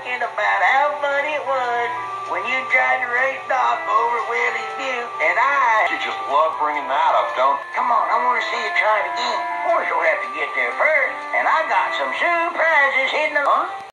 thinking about how funny it was when you tried to race Doc over Willie's Butte, and I... You just love bringing that up, don't you? Come on, I want to see you try it again. Of course, you'll have to get there first, and I got some surprises hidden... Huh?